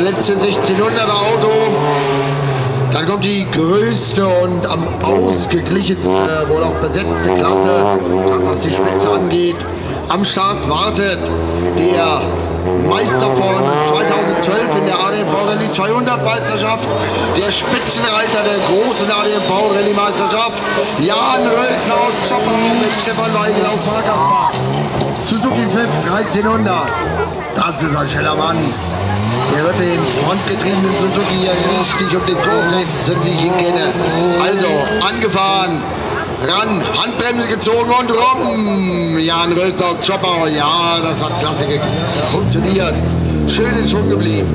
letzte 1600er Auto. Dann kommt die größte und am ausgeglichenste, wohl auch besetzte Klasse, was die Spitze angeht. Am Start wartet der Meister von 2012 in der ADMV Rallye 200 Meisterschaft, der Spitzenreiter der großen ADMV Rallye Meisterschaft, Jan Rösner aus Zoppau mit Stefan Weigel aus Parkersbach. Suzuki Swift 1300, das ist ein schneller Mann. Der wird den frontgetriebenen Suzuki hier richtig um den Kurs setzen, wie ich ihn kenne. Also, angefahren, ran, Handbremse gezogen und rum. Jan Rösner aus Zoppau, ja, das hat klasse funktioniert. Schön in Schwung geblieben.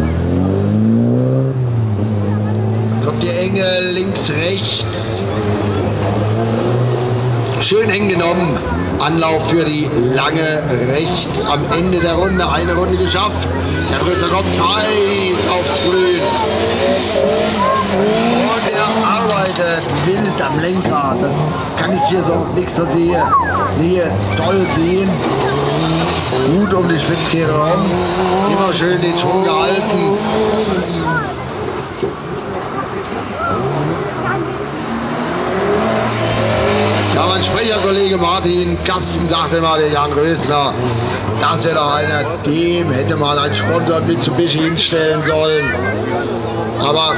Kommt die Enge, links, rechts. Schön eng genommen. Anlauf für die lange rechts am Ende der Runde. Eine Runde geschafft. Der Rösner kommt weit aufs Grün. Und er arbeitet wild am Lenkrad. Das kann ich hier so aus nächster Nähe toll sehen. Gut um die Spitzkehre rum. Immer schön den Schwung gehalten. Ja, mein Sprecherkollege Martin Kasten sagte mal, der Jan Rösner, das wäre doch einer, dem hätte mal ein Sponsor Mitsubishi hinstellen sollen. Aber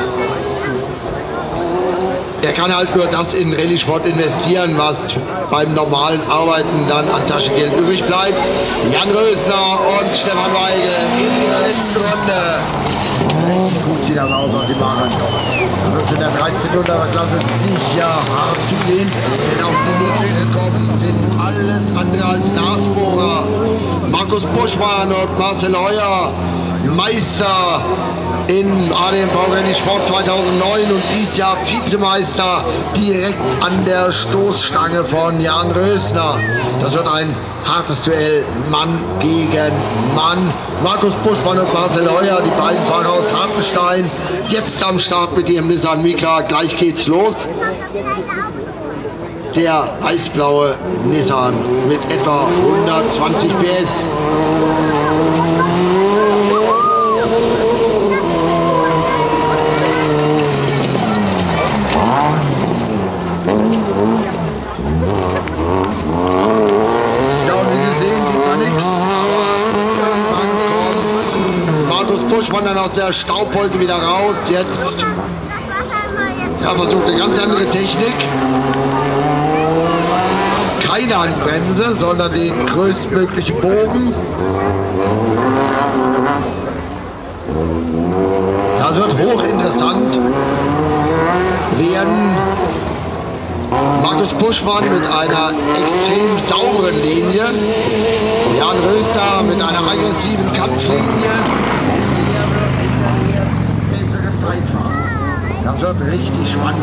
er kann halt nur das in Rallye-Sport investieren, was beim normalen Arbeiten dann an Taschengeld übrig bleibt. Jan Rösner und Stefan Weigel in ihrer letzten Runde. Richtig gut sieht das aus, was sie machen. Das wird in der 1300er Klasse sicher hart zugehen, denn auch die nächsten kommen, sind alles andere als Nachbohrer. Markus Buschmann und Marcel Heuer, Meister in ADMV Rallye Sport 2009 und dieses Jahr Vizemeister direkt an der Stoßstange von Jan Rösner. Das wird ein hartes Duell, Mann gegen Mann. Markus Buschmann und Marcel Heuer, die beiden Fahrer aus Hartenstein, jetzt am Start mit ihrem Nissan Micra. Gleich geht's los. Der eisblaue Nissan mit etwa 120 PS. Buschmann dann aus der Staubwolke wieder raus. Jetzt versucht eine ganz andere Technik. Keine Handbremse, sondern den größtmöglichen Bogen. Das wird hochinteressant werden. Markus Buschmann mit einer extrem sauberen Linie. Jan Rösner mit einer aggressiven Kampflinie. Das wird richtig spannend.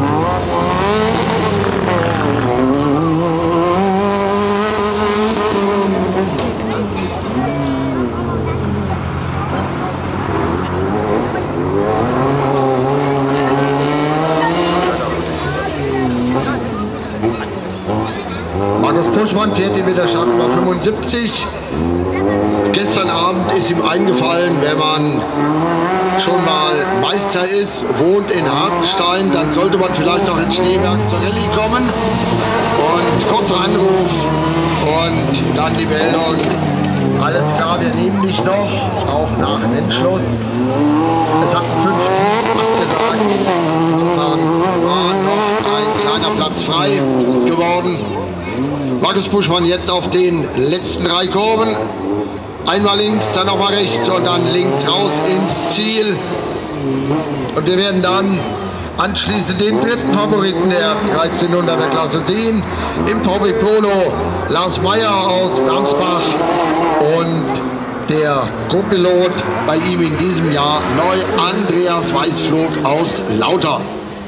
Markus Buschmann fährt hier mit der Startnummer 75. Gestern Abend ist ihm eingefallen, wenn man schon mal Meister ist, wohnt in Hartenstein, dann sollte man vielleicht auch in Schneeberg zur Rallye kommen. Und kurzer Anruf und dann die Meldung. Alles klar, wir nehmen dich noch, auch nach dem Endschluss. Es hat 5 Teams abgesagt. Dann war noch ein kleiner Platz frei geworden. Markus Buschmann jetzt auf den letzten 3 Kurven. Einmal links, dann nochmal rechts und dann links raus ins Ziel. Und wir werden dann anschließend den dritten Favoriten der 1300er Klasse sehen. Im VW Polo Lars Meyer aus Bremsbach und der Co-Pilot bei ihm in diesem Jahr neu Andreas Weißflog aus Lauter.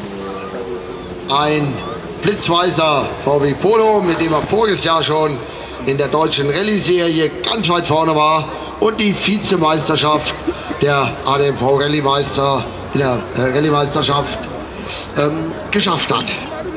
Ein blitzweißer VW Polo, mit dem er voriges Jahr schon in der deutschen Rallye-Serie ganz weit vorne war und die Vizemeisterschaft der ADMV Rallye-Meister in der Rallye-Meisterschaft geschafft hat.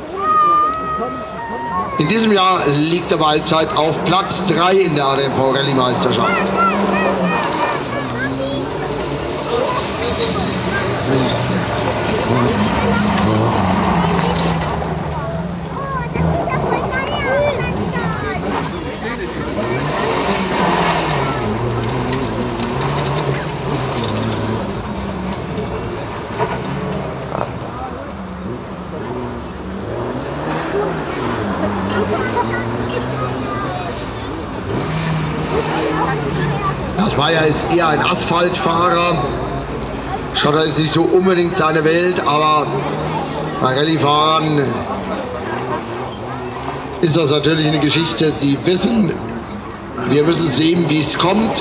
In diesem Jahr liegt er bei Halbzeit auf Platz 3 in der ADMV Rallye-Meisterschaft. Das Meier ist eher ein Asphaltfahrer. Schotter ist nicht so unbedingt seine Welt, aber bei Rallye-Fahrern ist das natürlich eine Geschichte. Sie wissen, wir müssen sehen, wie es kommt.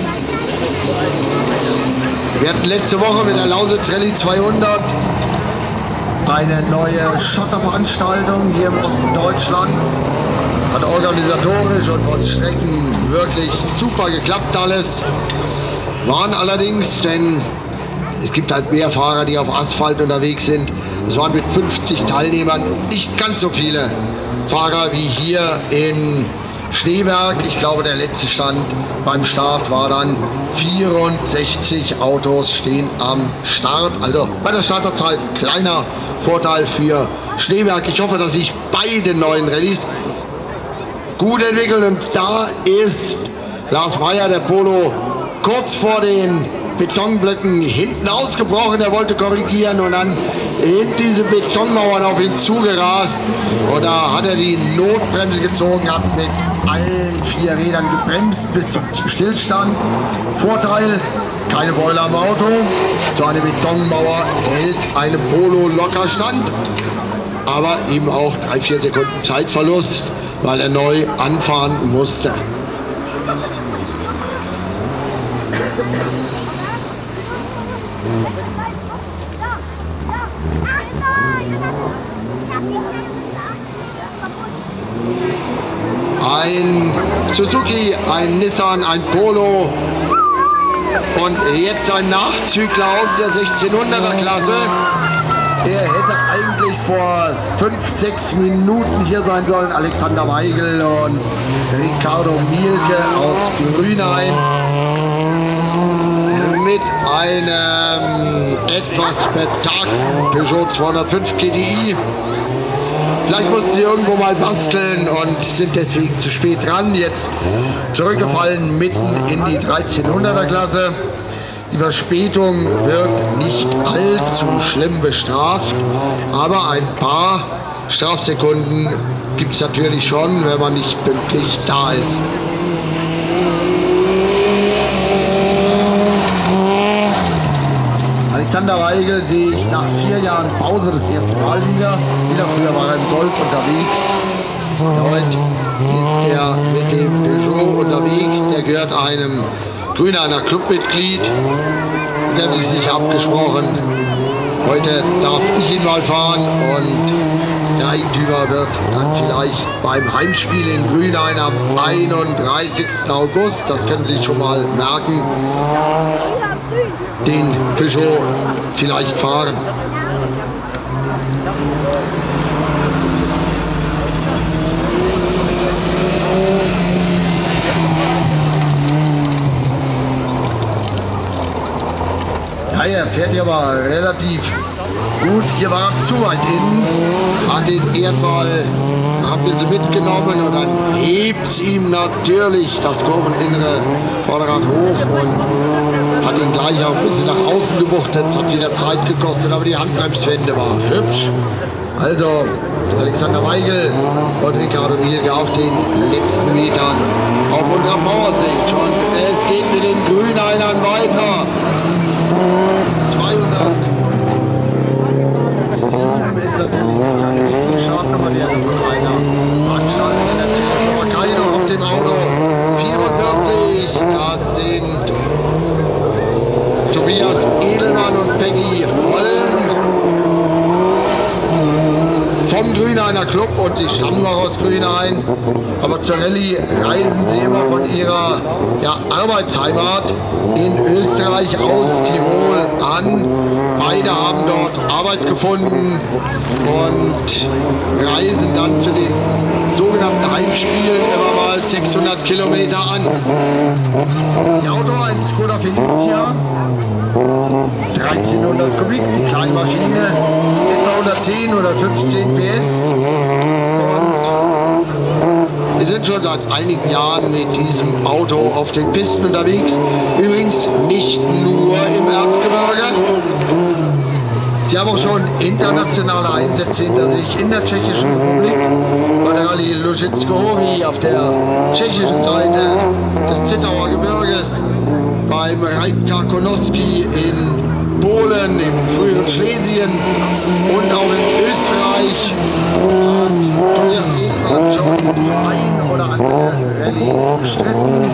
Wir hatten letzte Woche mit der Lausitz Rallye 200 eine neue Schotterveranstaltung hier im Osten Deutschlands. Hat organisatorisch und von Strecken wirklich super geklappt alles. Waren allerdings, denn es gibt halt mehr Fahrer, die auf Asphalt unterwegs sind. Es waren mit 50 Teilnehmern nicht ganz so viele Fahrer wie hier in Schneeberg. Ich glaube, der letzte Stand beim Start war dann 64 Autos stehen am Start. Also bei der Starterzahl kleiner Vorteil für Schneeberg. Ich hoffe, dass sich beide neuen Rallyes gut entwickeln. Und da ist Lars Meier, der Polo, kurz vor den Betonblöcken hinten ausgebrochen. Er wollte korrigieren und dann in diese Betonmauern auf ihn zugerast. Und da hat er die Notbremse gezogen, hat mit allen 4 Rädern gebremst bis zum Stillstand. Vorteil, keine Beule am Auto. So eine Betonmauer hält eine Polo locker stand. Aber eben auch 3-4 Sekunden Zeitverlust, weil er neu anfahren musste. Ein Suzuki, ein Nissan, ein Polo und jetzt ein Nachzügler aus der 1600er Klasse. Er hätte eigentlich vor 5-6 Minuten hier sein sollen. Alexander Weigel und Ricardo Mielke aus Grünhain mit einem etwas betagten Peugeot 205 GTI. Vielleicht mussten sie irgendwo mal basteln und sind deswegen zu spät dran. Jetzt zurückgefallen mitten in die 1300er Klasse. Die Verspätung wird nicht allzu schlimm bestraft, aber ein paar Strafsekunden gibt es natürlich schon, wenn man nicht pünktlich da ist. Alexander Weigel sehe ich nach 4 Jahren Pause das erste Mal wieder. Wieder früher war er im Golf unterwegs. Heute ist er mit dem Peugeot unterwegs. Der gehört einem Grünhainer Clubmitglied. Die haben sich abgesprochen. Heute darf ich ihn mal fahren und der Eigentümer wird dann vielleicht beim Heimspiel in Grünhain am 31. August, das können Sie schon mal merken, den Peugeot vielleicht fahren. Ja, er fährt hier aber relativ gut. Hier war er zu weit innen, hat den Erdwall ein bisschen mitgenommen und dann hebt ihm natürlich das Kurveninnere Vorderrad hoch und hat ihn gleich auch ein bisschen nach außen gewuchtet. Das hat wieder Zeit gekostet, aber die Handbremswende war hübsch. Also Alexander Weigel und Ricardo Mielke auf den letzten Metern auf unserer Power Stage. Und es geht mit den Grünhainern weiter. 200. Ist natürlich eine richtige Startnummer, der von einer Veranstaltung in der Tschechoslowakei noch auf dem Auto. 44, das sind Tobias Edelmann und Peggy Holm vom Grünhainer Club und die stammen auch aus Grünhain. Aber zur Rallye reisen sie immer von ihrer Arbeitsheimat in Österreich aus Tirol an. Beide haben dort Arbeit gefunden und reisen dann zu den sogenannten Heimspielen immer mal als 600 Kilometer an. Die Auto, ein Skoda Felicia, 1300 Kubik, die Kleinmaschine, etwa 110 oder 15 PS. Und wir sind schon seit einigen Jahren mit diesem Auto auf den Pisten unterwegs. Übrigens nicht nur im Erzgebirge. Sie haben auch schon internationale Einsätze hinter sich in der Tschechischen Republik, bei der Rallye Lužické-Hory auf der tschechischen Seite des Zittauer Gebirges, beim Reitcar Konowski in Polen, im früheren Schlesien und auch in Österreich. Und Tobias Edelmann schon die ein oder andere Rallye bestritten.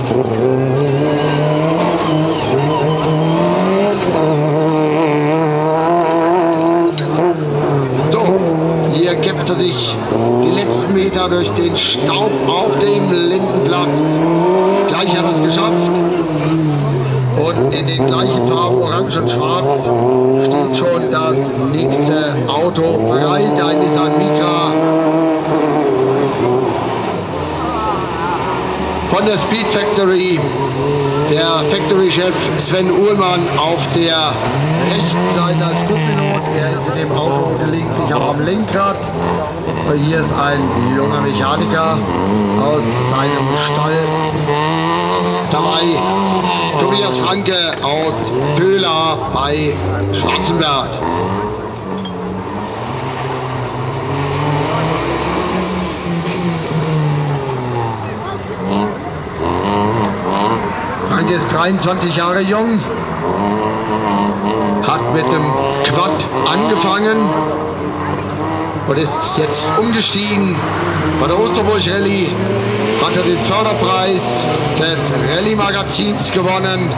Hier kämpfte sich die letzten Meter durch den Staub auf dem Lindenplatz. Gleich hat er es geschafft. Und in den gleichen Farben, Orange und Schwarz, steht schon das nächste Auto bereit. Ein Nissan Micra von der Speed Factory. Der Factory-Chef Sven Uhlmann auf der rechten Seite als Co-Pilot. Er ist in dem Auto gelegentlich auch am Lenkrad. Und hier ist ein junger Mechaniker aus seinem Stall dabei. Tobias Franke aus Pöhla bei Schwarzenberg. Franke ist 23 Jahre jung, hat mit einem Quad angefangen und ist jetzt umgestiegen. Bei der Osterburg Rallye hat er den Förderpreis des Rallye-Magazins gewonnen.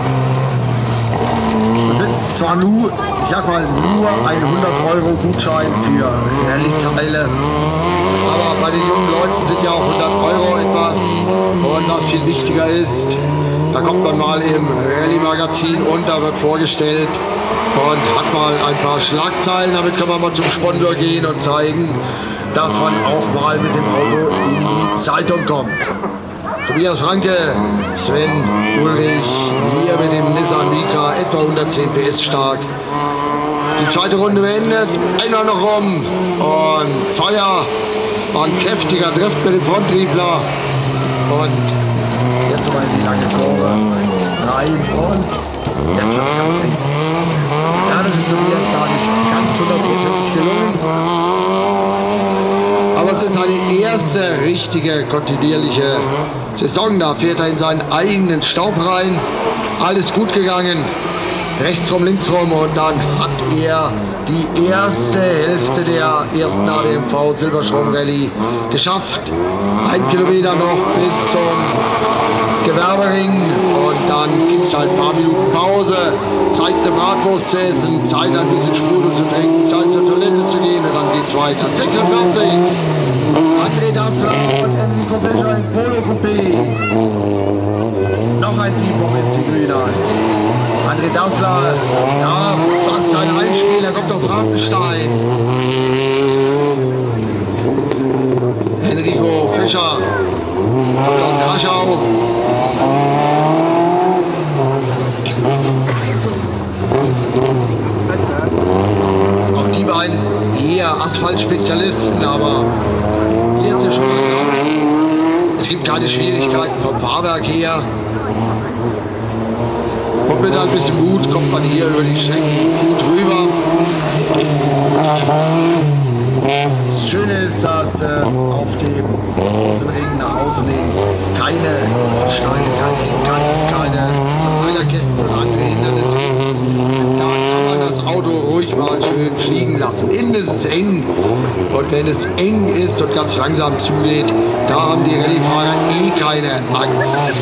Das ist zwar nur, ich sag mal, nur ein 100-Euro-Gutschein für Rallye-Teile, aber bei den jungen Leuten sind ja auch 100 Euro etwas. Und was viel wichtiger ist, da kommt man mal im Rallye-Magazin unter, wird vorgestellt und hat mal ein paar Schlagzeilen. Damit kann man mal zum Sponsor gehen und zeigen, dass man auch mal mit dem Auto in die Zeitung kommt. Tobias Franke, Sven Ulrich, hier mit dem Nissan Micra, etwa 110 PS stark. Die zweite Runde beendet, einer noch rum und Feuer, war ein kräftiger Drift mit dem Fronttriebler und jetzt mal in die lange Kurve rein und jetzt schon ganz eng. Ja, das ist Tobias gar nicht ganz 100% gelungen. Aber es ist eine erste richtige kontinuierliche Saison. Da fährt er in seinen eigenen Staub rein. Alles gut gegangen. Rechts rum, links rum und dann hat er die erste Hälfte der ersten ADMV Silberstrom Rallye geschafft. 1 Kilometer noch bis zum Gewerbering und dann gibt es halt ein paar Minuten Pause, Zeit eine Bratwurst zu essen, Zeit ein bisschen Sprudel zu trinken, Zeit zur Toilette zu gehen und dann geht's weiter. 46, André Dassler und Enrico Becher in Polo Coupé. Noch ein Team vom FC Grünheim. André Dassler, ja, fast ein Einspiel, er kommt aus Rabenstein. Enrico Fischer kommt aus Raschau. Auch die beiden eher Asphaltspezialisten, aber hier ist der schon mal. Es gibt keine Schwierigkeiten vom Fahrwerk her. Und mit ein bisschen Mut kommt man hier über die Strecken gut rüber. Das Schöne ist, dass auf dem Außenring nach außen hin keine Steine, keine Hängekanten, keine Verteilerkästen oder andere Hindernisse. Da kann man das Auto ruhig mal schön fliegen lassen. Innen ist es eng und wenn es eng ist und ganz langsam zugeht, da haben die Rallyefahrer eh keine Angst.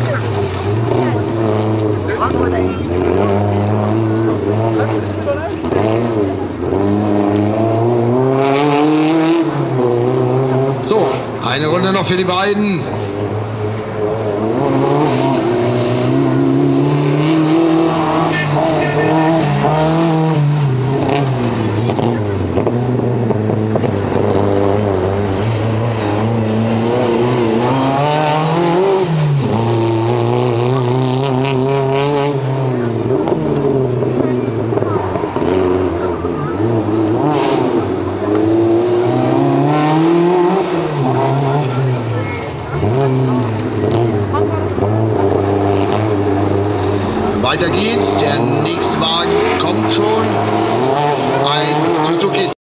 So, eine Runde noch für die beiden. Weiter geht's. Der nächste Wagen kommt schon. Ein Suzuki